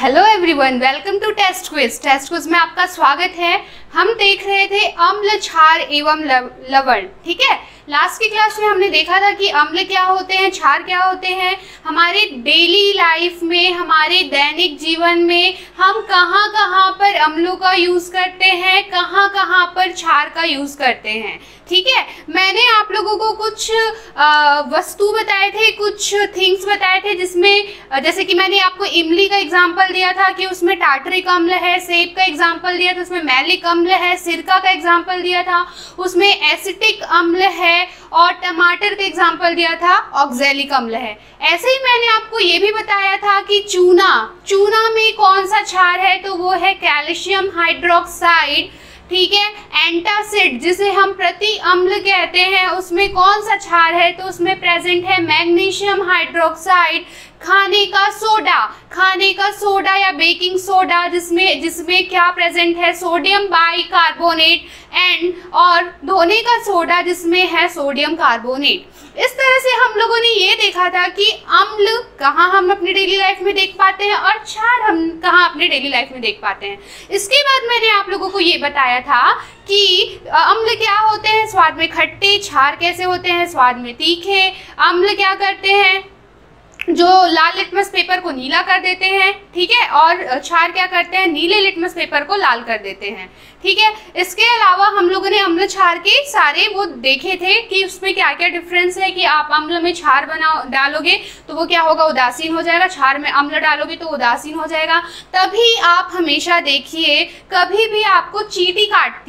Hello everyone, welcome to test quiz में आपका स्वागत है। हम देख रहे थे अम्ल, क्षार एवं लवण। ठीक है, लास्ट की क्लास में हमने देखा था कि अम्ल क्या होते हैं, क्षार क्या होते हैं। हमारे डेली लाइफ में, हमारे दैनिक जीवन में हम कहाँ कहाँ पर अम्लों का यूज़ करते हैं, कहाँ कहाँ पर क्षार का यूज़ करते हैं। ठीक है, मैंने आप लोगों को कुछ वस्तु बताए थे, कुछ थिंग्स बताए थे, जिसमें जैसे कि मैंने आपको इमली का एग्जाम्पल दिया था कि उसमें टार्टरिक अम्ल है, सेब का एग्जाम्पल दिया था उसमें मैलिक अम्ल है, सिरका का एग्जाम्पल दिया था उसमें एसिटिक अम्ल है, और टमाटर का एग्जाम्पल दिया था ऑक्जेलिक अम्ल है। ऐसे ही मैंने आपको ये भी बताया था कि चूना में कौन सा क्षार है, तो वो है कैल्शियम हाइड्रोक्साइड। ठीक है, एंटासिड जिसे हम प्रति अम्ल कहते हैं, उसमें कौन सा क्षार है, तो उसमें प्रेजेंट है मैग्नीशियम हाइड्रोक्साइड। खाने का सोडा या बेकिंग सोडा जिसमें क्या प्रेजेंट है, सोडियम बाइकार्बोनेट और धोने का सोडा जिसमें है सोडियम कार्बोनेट। इस तरह से हम लोगों ने ये देखा था कि अम्ल कहाँ हम अपनी डेली लाइफ में देख पाते हैं और क्षार हम कहाँ अपनी डेली लाइफ में देख पाते हैं। इसके बाद मैंने आप लोगों को ये बताया था कि अम्ल क्या होते हैं, स्वाद में खट्टे, क्षार कैसे होते हैं, स्वाद में तीखे। अम्ल क्या करते हैं, जो लाल लिटमस पेपर को नीला कर देते हैं। ठीक है, और क्षार क्या करते हैं, नीले लिटमस पेपर को लाल कर देते हैं। ठीक है, इसके अलावा हम लोगों ने अम्ल क्षार के सारे वो देखे थे कि उसमें क्या क्या डिफरेंस है, कि आप अम्ल में क्षार डालोगे तो वो क्या होगा, उदासीन हो जाएगा, क्षार में अम्ल डालोगे तो उदासीन हो जाएगा। तभी आप हमेशा देखिए, कभी भी आपको चींटी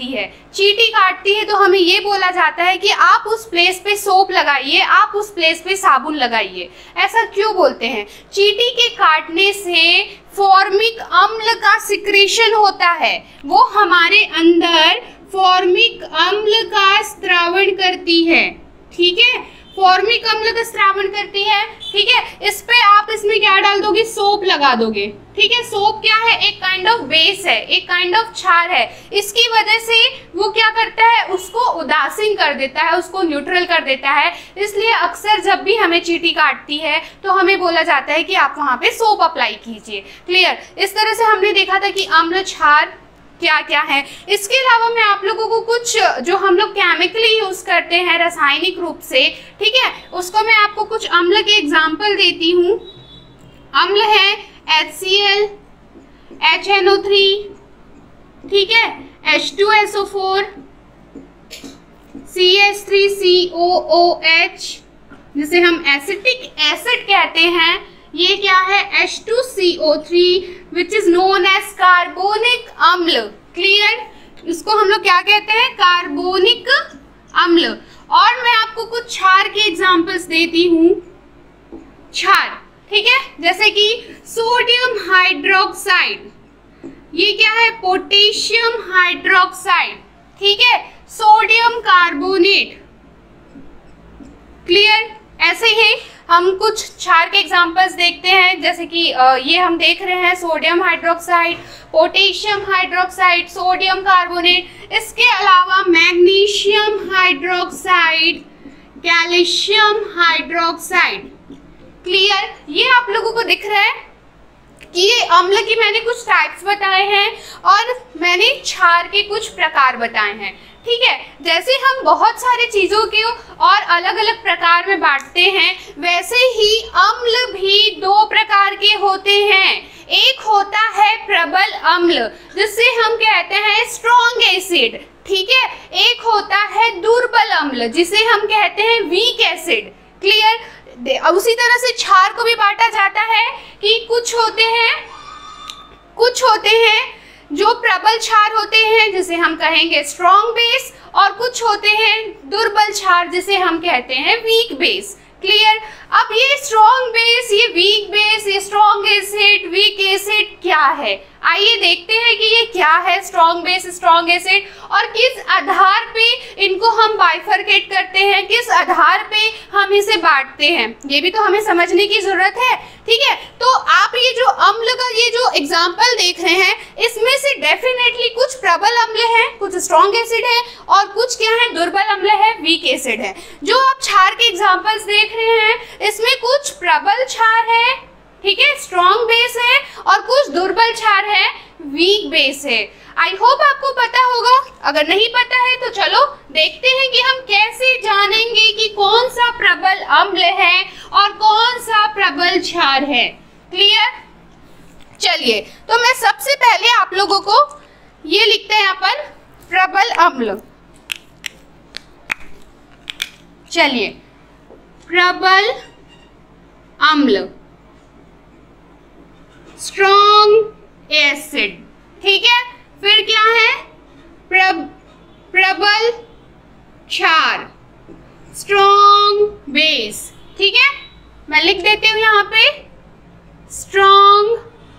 काटती है तो हमें ये बोला जाता है कि आप उस प्लेस पे सोप लगाइए, आप उस प्लेस पे साबुन लगाइए। ऐसा क्यों बोलते हैं? चींटी के काटने से फॉर्मिक अम्ल का सिक्रेशन होता है, वो हमारे अंदर फॉर्मिक अम्ल का स्त्रावण करती है। ठीक है, फॉर्मिक अम्ल का स्त्रावण करती है। ठीक है, इस पे आप इसमें क्या डाल दोगे, सोप लगा दोगे। ठीक है, सोप क्या है, एक काइंड ऑफ बेस है, एक काइंड ऑफ क्षार है। इसकी वजह से वो क्या करता है, उसको उदासीन कर देता है, उसको न्यूट्रल कर देता है। इसलिए अक्सर जब भी हमें चींटी काटती है तो हमें बोला जाता है कि आप वहां पे सोप अप्लाई कीजिए। क्लियर? इस तरह से हमने देखा था कि अम्ल, क्षार क्या क्या है। इसके अलावा मैं आप लोगों को कुछ जो हम लोग केमिकली यूज करते हैं रासायनिक रूप से, ठीक है, उसको मैं आपको कुछ अम्ल के एग्जांपल देती हूँ। अम्ल है HCl, HNO3, ठीक है, H2SO4, CH3COOH जिसे हम एसिटिक एसिड कहते हैं। ये क्या है, H2CO3 which is known as carbonic अम्ल। क्लियर? इसको हम लोग क्या कहते हैं, कार्बोनिक अम्ल। और मैं आपको कुछ क्षार के एग्जांपल्स देती हूँ। क्षार, ठीक है, जैसे कि सोडियम हाइड्रोक्साइड, ये क्या है, पोटेशियम हाइड्रोक्साइड। ठीक है, सोडियम कार्बोनेट। क्लियर? ऐसे ही हम कुछ क्षार के एग्जांपल्स देखते हैं, जैसे कि ये हम देख रहे हैं sodium hydroxide, potassium hydroxide, sodium carbonate. इसके अलावा magnesium hydroxide, calcium hydroxide. Clear? ये आप लोगों को दिख रहा है कि ये अम्ल की मैंने कुछ टाइप्स बताए हैं और मैंने क्षार के कुछ प्रकार बताए हैं। ठीक है, जैसे हम बहुत सारी चीज़ों के और अलग अलग प्रकार में बांटते हैं, वैसे ही अम्ल भी दो प्रकार के होते हैं। एक होता है प्रबल अम्ल, जिसे हम कहते हैं स्ट्रॉन्ग एसिड। ठीक है, एक होता है दुर्बल अम्ल, जिसे हम कहते हैं वीक एसिड। क्लियर? उसी तरह से क्षार को भी बांटा जाता है कि कुछ होते हैं जो प्रबल क्षार होते हैं, जिसे हम कहेंगे स्ट्रॉन्ग बेस, और कुछ होते हैं दुर्बल क्षार, जिसे हम कहते हैं वीक बेस। क्लियर? अब ये स्ट्रॉन्ग बेस, ये वीक बेस, ये स्ट्रॉन्ग एसिड, वीक एसिड क्या है, आइए देखते हैं कि ये क्या है, स्ट्रॉन्ग बेस, स्ट्रॉन्ग एसिड, और किस आधार पे इनको हम बाइफरकेट करते हैं, किस आधार पे हम इसे बांटते हैं, ये भी तो हमें समझने की जरूरत है। ठीक है, तो आप ये जो अम्ल का ये जो एग्जाम्पल देख रहे हैं, इसमें से डेफिनेटली कुछ प्रबल अम्ल है, कुछ स्ट्रॉन्ग एसिड है, और कुछ क्या है, दुर्बल अम्ल है, वीक एसिड है। जो आप क्षार के एग्जाम्पल्स देख रहे हैं, इसमें कुछ प्रबल क्षार है, ठीक है, स्ट्रॉन्ग बेस है, और कुछ दुर्बल क्षार है, वीक बेस है। आई होप आपको पता होगा। अगर नहीं पता है तो चलो देखते हैं कि हम कैसे जानेंगे कि कौन सा प्रबल अम्ल है और कौन सा प्रबल क्षार है। क्लियर? चलिए, तो मैं सबसे पहले आप लोगों को ये लिखते हैं यहाँ पर प्रबल अम्ल। चलिए, प्रबल अम्ल, स्ट्रॉन्ग एसिड, ठीक है। फिर क्या है? प्रबल क्षार, स्ट्रॉन्ग बेस, ठीक है। मैं लिख देती हूं यहाँ पे स्ट्रॉन्ग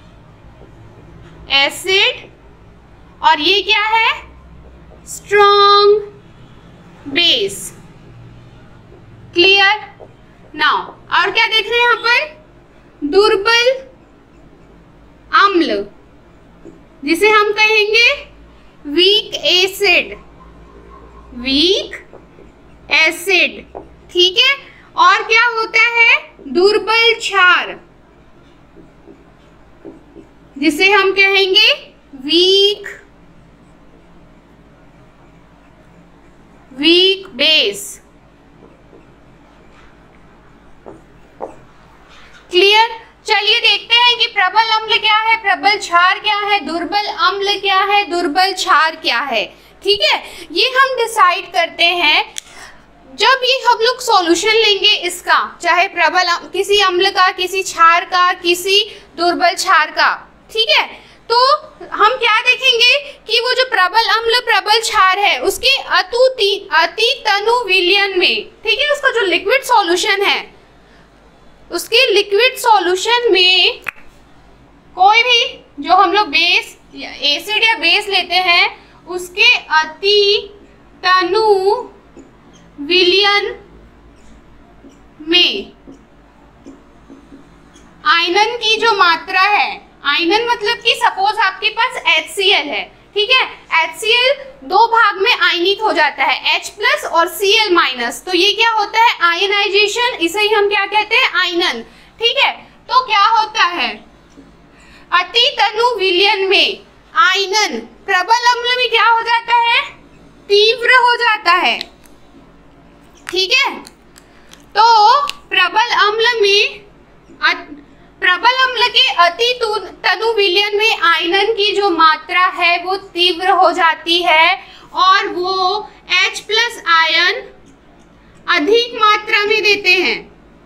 एसिड, और ये क्या है? Strong base. क्लियर? नाउ और क्या देख रहे हैं यहाँ पर? दुर्बल अम्ल, जिसे हम कहेंगे वीक एसिड, वीक एसिड, ठीक है। और क्या होता है? दुर्बल क्षार, जिसे हम कहेंगे वीक बेस। क्लियर? चलिए देखते हैं कि प्रबल अम्ल क्या है, प्रबल क्षार क्या है, दुर्बल अम्ल क्या है, दुर्बल क्षार क्या है। ठीक है, ये हम डिसाइड करते हैं जब ये हम लोग सॉल्यूशन लेंगे इसका, चाहे प्रबल किसी अम्ल का, किसी क्षार का, किसी दुर्बल क्षार का। ठीक है, तो हम क्या देखेंगे कि वो जो प्रबल अम्ल प्रबल क्षार है उसके अति तनु विलयन में, ठीक है, उसका जो लिक्विड सॉल्यूशन है, उसके लिक्विड सॉल्यूशन में कोई भी जो हम लोग बेस एसिड या बेस लेते हैं उसके अति तनु विलयन में आयनन की जो मात्रा है, आयनन मतलब कि सपोज आपके पास HCl है, ठीक है, HCl दो भाग में आयनित हो जाता है, H+ और Cl-, तो ये क्या होता है? आयनाइजेशन, इसे ही हम क्या कहते हैं? आयनन। ठीक है, तो क्या होता है? अति तनु विलयन में आयनन प्रबल अम्ल में क्या हो जाता है? तीव्र हो जाता है। ठीक है, तो प्रबल अम्ल के अति तनु विलयन में आयनन की जो मात्रा है वो तीव्र हो जाती है और वो H+ आयन अधिक मात्रा में देते हैं।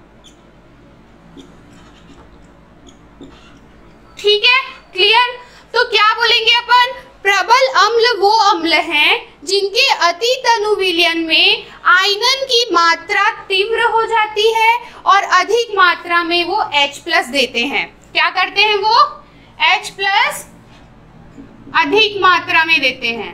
ठीक है, क्लियर? तो क्या बोलेंगे अपन? प्रबल अम्ल वो अम्ल हैं जिनके अति तनु विलयन में आयनन की मात्रा तीव्र हो जाती है और अधिक मात्रा में वो H+ देते हैं। क्या करते हैं? वो H+ अधिक मात्रा में देते हैं।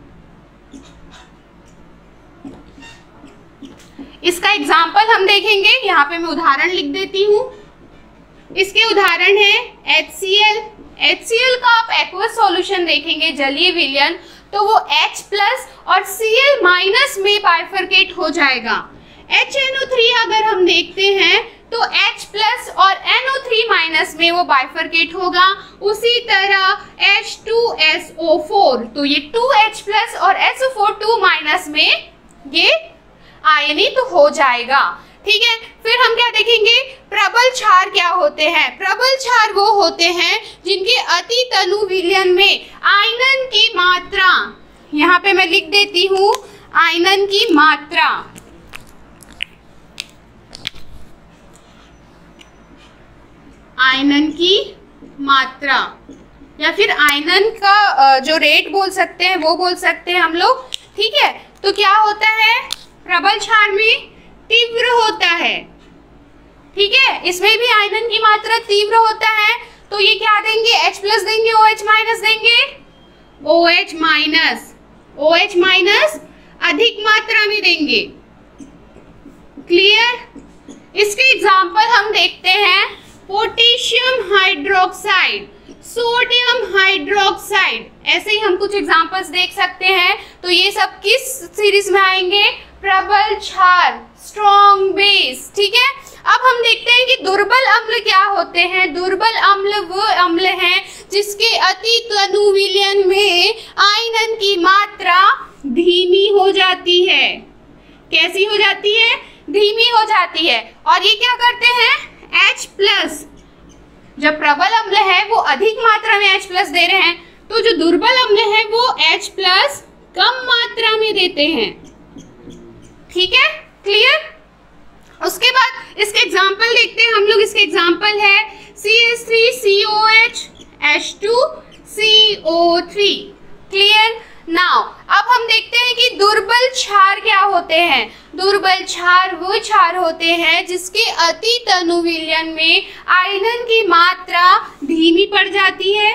इसका एग्जाम्पल हम देखेंगे, यहाँ पे मैं उदाहरण लिख देती हूँ। इसके उदाहरण है HCl। HCl का आप एक्वस सॉल्यूशन देखेंगे, जलीय विलयन, तो वो H+ और Cl- में बाइफरकेट हो जाएगा। HNO3 अगर हम देखते हैं तो H+ और NO3- में वो बाइफरकेट होगा। उसी तरह H2SO4, तो ये 2H+ और SO4 2- में ये आयनित हो जाएगा। ठीक है, फिर हम क्या देखेंगे? प्रबल क्षार क्या होते हैं? प्रबल क्षार वो होते हैं जिनके अति तनु विलयन में आयनन की मात्रा, यहाँ पे मैं लिख देती हूँ आयनन की मात्रा, आयनन की मात्रा या फिर आयनन का जो रेट बोल सकते हैं वो बोल सकते हैं हम लोग। ठीक है, तो क्या होता है? प्रबल क्षार में तीव्र होता है। ठीक है, इसमें भी आयनन की मात्रा तीव्र होता है, तो ये क्या देंगे? H+ देंगे, OH- देंगे, OH- अधिक मात्रा में देंगे। क्लियर? इसके एग्जाम्पल हम देखते हैं, पोटेशियम हाइड्रोक्साइड, सोडियम हाइड्रोक्साइड, ऐसे ही हम कुछ एग्जाम्पल्स देख सकते हैं। तो ये सब किस सीरीज में आएंगे? प्रबल क्षार, स्ट्रॉन्ग बेस। ठीक है, अब हम देखते हैं कि दुर्बल अम्ल क्या होते हैं। दुर्बल अम्ल वो अम्ल हैं जिसके अति तनु विलयन में आयनन की मात्रा धीमी हो जाती है। कैसी हो जाती है? धीमी हो जाती है। और ये क्या करते हैं? H+। जब प्रबल अम्ल है वो अधिक मात्रा में H+ दे रहे हैं, तो जो दुर्बल अम्ल है वो H+ कम मात्रा में देते हैं। ठीक है, क्लियर? उसके बाद इसके एग्जाम्पल देखते हैं हम लोग। इसके एग्जाम्पल है CH3COH H2CO3। क्लियर? नाउ अब हम देखते हैं कि दुर्बल क्षार क्या होते हैं। दुर्बल क्षार वो क्षार होते हैं जिसके अति तनु विलयन में आयनन की मात्रा धीमी पड़ जाती है,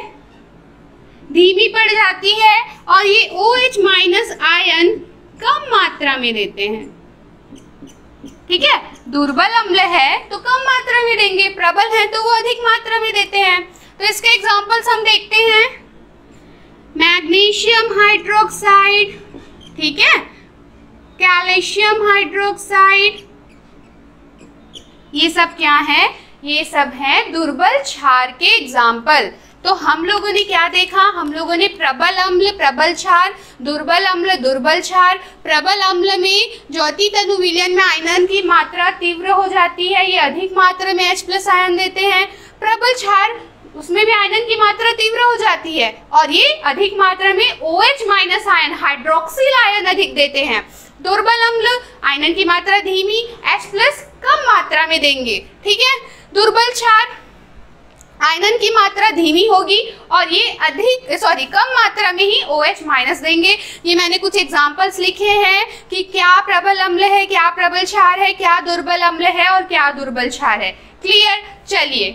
और ये OH- आयन कम मात्रा में देते हैं। ठीक है, दुर्बल अम्ल है तो कम मात्रा में देंगे, प्रबल है तो वो अधिक मात्रा में देते हैं। तो इसके एग्जांपल्स हम देखते हैं। मैग्नीशियम हाइड्रोक्साइड, ठीक है, कैल्शियम हाइड्रोक्साइड, ये सब क्या है? ये सब है दुर्बल क्षार के एग्जाम्पल। तो हम लोगों ने क्या देखा? हम लोगों ने प्रबल अम्ल, प्रबल क्षार, दुर्बल अम्ल, दुर्बल क्षार। प्रबल अम्ल में जो अति तनु विलयन में आयनन की मात्रा तीव्र हो जाती है, ये अधिक मात्रा में H+ आयन देते हैं। प्रबल क्षार, उसमें भी आयनन की मात्रा तीव्र हो जाती है, और ये अधिक मात्रा में OH- आयन, हाइड्रोक्सिल आयन अधिक देते हैं। दुर्बल अम्ल, आयनन की मात्रा धीमी, H+ कम मात्रा में देंगे। ठीक है, दुर्बल क्षार, आयनन की मात्रा धीमी होगी और ये कम मात्रा में ही OH- देंगे। ये मैंने कुछ एग्जांपल्स लिखे हैं कि क्या प्रबल अम्ल है, क्या प्रबल क्षार है, क्या दुर्बल अम्ल है और क्या दुर्बल क्षार है। क्लियर? चलिए,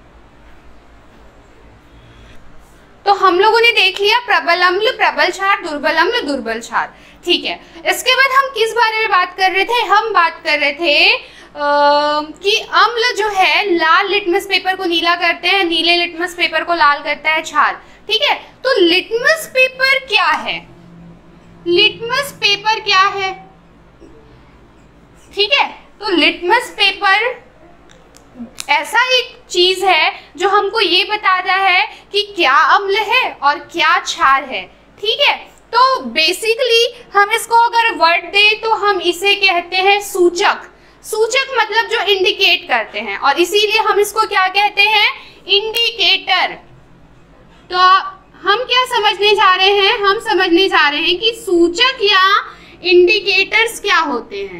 तो हम लोगों ने देख लिया प्रबल अम्ल, प्रबल क्षार, दुर्बल अम्ल, दुर्बल क्षार। ठीक है, इसके बाद हम किस बारे में बात कर रहे थे? हम बात कर रहे थे कि अम्ल जो है लाल लिटमस पेपर को नीला करते हैं, नीले लिटमस पेपर को लाल करता है क्षार। ठीक है, तो लिटमस पेपर क्या है? लिटमस पेपर क्या है? ठीक है, तो लिटमस पेपर ऐसा एक चीज है जो हमको ये बताता है कि क्या अम्ल है और क्या क्षार है। ठीक है, तो बेसिकली हम इसको अगर वर्ड दे तो हम इसे कहते हैं सूचक। सूचक मतलब जो इंडिकेट करते हैं, और इसीलिए हम इसको क्या कहते हैं? इंडिकेटर। तो हम क्या समझने जा रहे हैं? हम समझने जा रहे हैं कि सूचक या इंडिकेटर्स क्या होते हैं।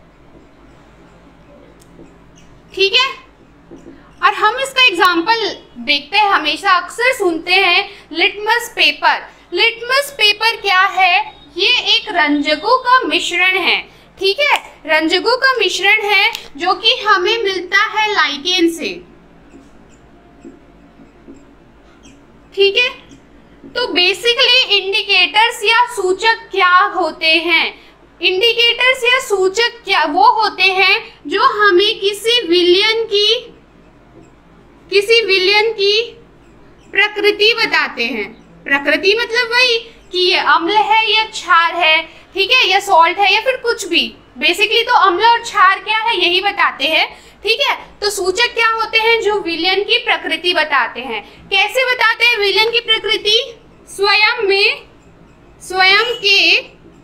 ठीक है, और हम इसका एग्जाम्पल देखते हैं, हमेशा अक्सर सुनते हैं लिटमस पेपर। लिटमस पेपर क्या है? ये एक रंजकों का मिश्रण है। ठीक है, रंजकों का मिश्रण है जो कि हमें मिलता है लाइकेन से। ठीक है, तो बेसिकली इंडिकेटर्स या सूचक क्या होते हैं? इंडिकेटर्स या सूचक क्या वो होते हैं जो हमें किसी विलयन की प्रकृति बताते हैं। प्रकृति मतलब वही कि ये अम्ल है या क्षार है, ठीक है, या सॉल्ट है या फिर कुछ भी। बेसिकली तो अम्ल और क्षार क्या है यही बताते हैं। ठीक है, तो सूचक क्या होते हैं? जो विलयन की प्रकृति बताते हैं। कैसे बताते हैं विलयन की प्रकृति? स्वयं के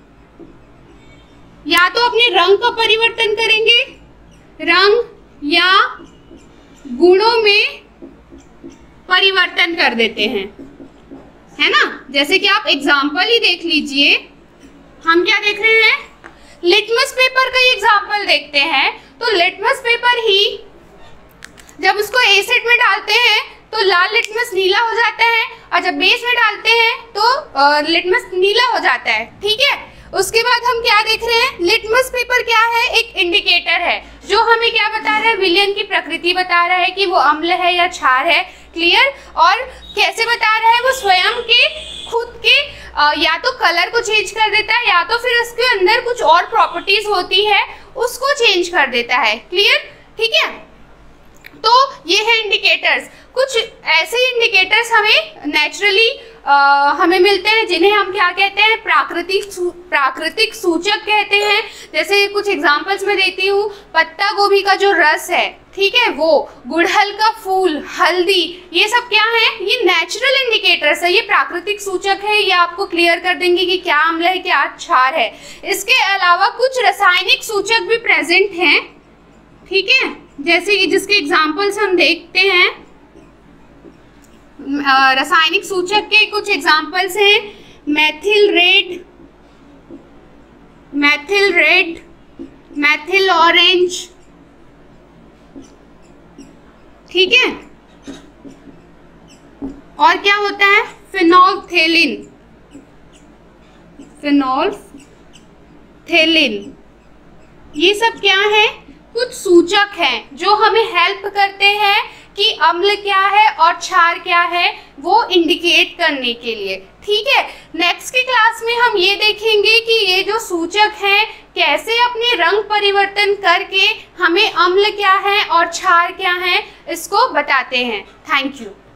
या तो अपने रंग का परिवर्तन करेंगे, रंग या गुणों में परिवर्तन कर देते हैं, है ना। जैसे कि आप एग्जाम्पल ही देख लीजिए, हम क्या देख रहे हैं? लिटमस पेपर का एग्जाम्पल देखते हैं। तो लिटमस पेपर ही जब उसको एसिड में डालते हैं तो लाल लिटमस नीला हो जाता है, और जब बेस में डालते हैं तो लिटमस नीला हो जाता है। ठीक है, उसके बाद हम क्या देख रहे हैं? लिटमस पेपर क्या है? एक इंडिकेटर है जो हमें क्या बता रहा है? विलयन की प्रकृति बता रहा है कि वो अम्ल है या क्षार है। क्लियर? और कैसे बता रहा है? वो स्वयं के खुद के या तो कलर को चेंज कर देता है या तो फिर उसके अंदर कुछ और प्रॉपर्टीज होती है उसको चेंज कर देता है। क्लियर? ठीक है, तो ये है इंडिकेटर्स। कुछ ऐसे इंडिकेटर्स हमें नेचुरली हमें मिलते हैं, जिन्हें हम क्या कहते हैं, प्राकृतिक सूचक कहते हैं। जैसे कुछ एग्जांपल्स मैं देती हूँ, पत्ता गोभी का जो रस है, ठीक है, वो गुड़हल का फूल, हल्दी, ये सब क्या है, ये नेचुरल इंडिकेटर्स है, ये प्राकृतिक सूचक है। ये आपको क्लियर कर देंगे कि क्या अम्ल है, क्या क्षार है। इसके अलावा कुछ रासायनिक सूचक भी प्रेजेंट हैं, ठीक है, जैसे कि जिसके एग्जांपल्स हम देखते हैं। रासायनिक सूचक के कुछ एग्जांपल्स हैं, मैथिल रेड, मैथिल ऑरेंज, ठीक है। और क्या होता है, फिनोल्फथेलिन, ये सब क्या है, कुछ सूचक हैं जो हमें हेल्प करते हैं कि अम्ल क्या है और क्षार क्या है, वो इंडिकेट करने के लिए, ठीक है। नेक्स्ट की क्लास में हम ये देखेंगे कि ये जो सूचक हैं कैसे अपने रंग परिवर्तन करके हमें अम्ल क्या है और क्षार क्या है इसको बताते हैं। Thank you.